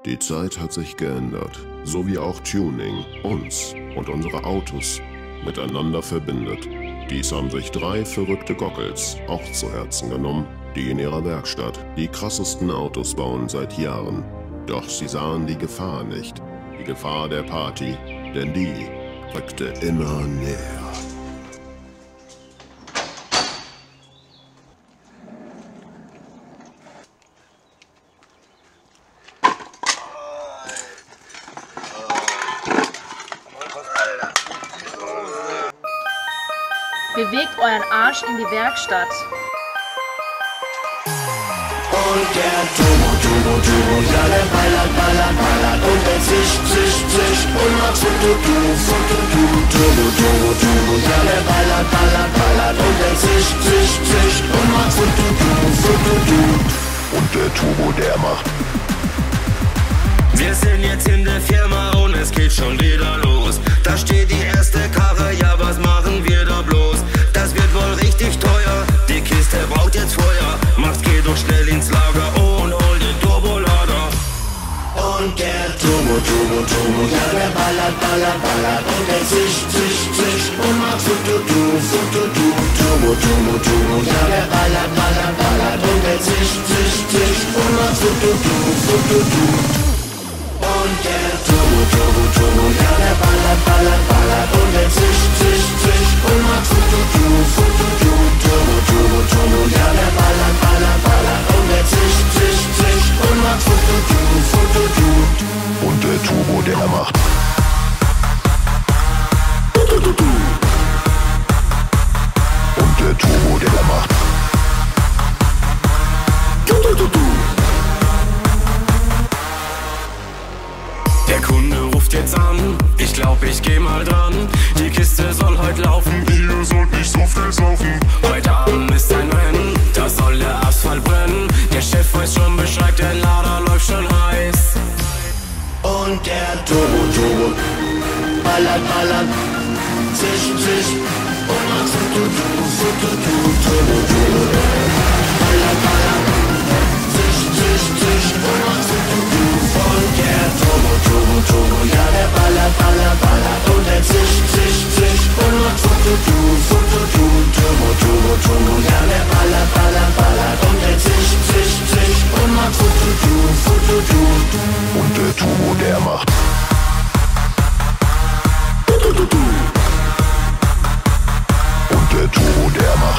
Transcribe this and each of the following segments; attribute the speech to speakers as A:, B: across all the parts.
A: Die Zeit hat sich geändert, so wie auch Tuning uns und unsere Autos miteinander verbindet. Dies haben sich 3 verrückte Goggels auch zu Herzen genommen, die in ihrer Werkstatt die krassesten Autos bauen seit Jahren. Doch sie sahen die Gefahr nicht, die Gefahr der Party, denn die rückte immer näher.
B: Bewegt euren Arsch in die Werkstatt.
C: Und der Turbo, ja der ballert und der zischt und macht Fututu. Turbo, ja der ballert und der zischt und macht Fututu.
A: Und der Turbo, der macht.
D: Wir sind jetzt in der Firma und es geht schon wieder los. Da steht die erste Karre, ja was machen wir da bloß? Das wird wohl richtig teuer, die Kiste braucht jetzt Feuer. Macht's, geht doch schnell ins Lager und hol den Turbolader.
C: Und der Turbo, ja der ballert und der zischt und macht Fututu. Turbo, ja der ballert und der zischt und macht Fututu. Und der Turbo, ja der ballert und der zischt und macht Fututu. Turbo, ja der ballert und der zischt und macht Fututu.
A: Und der Turbo, der macht. Und der Turbo, der macht.
D: Der Kunde ruft jetzt an, ich glaub ich geh mal dran. Die Kiste soll heute laufen, ihr sollt nicht so viel saufen. Heute Abend ist ein Rennen, da soll der Asphalt brennen. Der Chef weiß schon Bescheid, der Lader läuft schon heiß.
C: Und der Turbo, ballert, zischt und macht Fututu. Turbo, ballert, zischt und macht Fututu. Und der Turbo, ja der ballert und der zischt und macht Fututu. Turbo, ja der ballert und der zischt und macht Fututu.
A: Und der Turbo, der macht. Und der Turbo, der macht.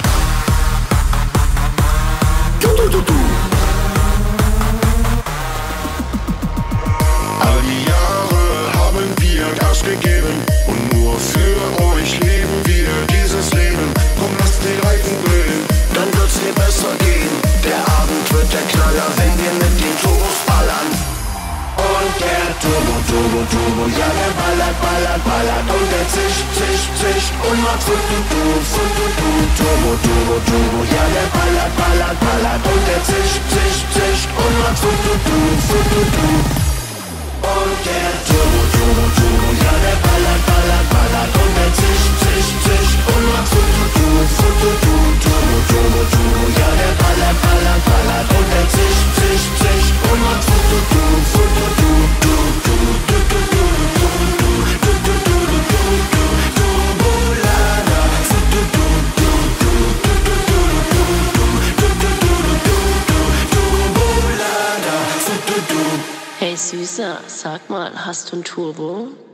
D: All die Jahre haben wir Gas gegeben und nur für euch leben wir dieses Leben. Komm, lasst die Reifen glühen, dann wird's dir besser gehen. Der Abend wird der Knaller, wenn wir mit den Turbos ballern.
C: Und der Turbo, ja der ballert und der zischt und macht Fututu. Turbo, ja der ballert und der zischt und macht Fututu. Und der Turbo, ja der ballert und der zischt und macht Fututu. Turbo, ja der ballert und der zischt und macht Fututu.
E: Hey Süßer, sag mal, hast du ein Turbo?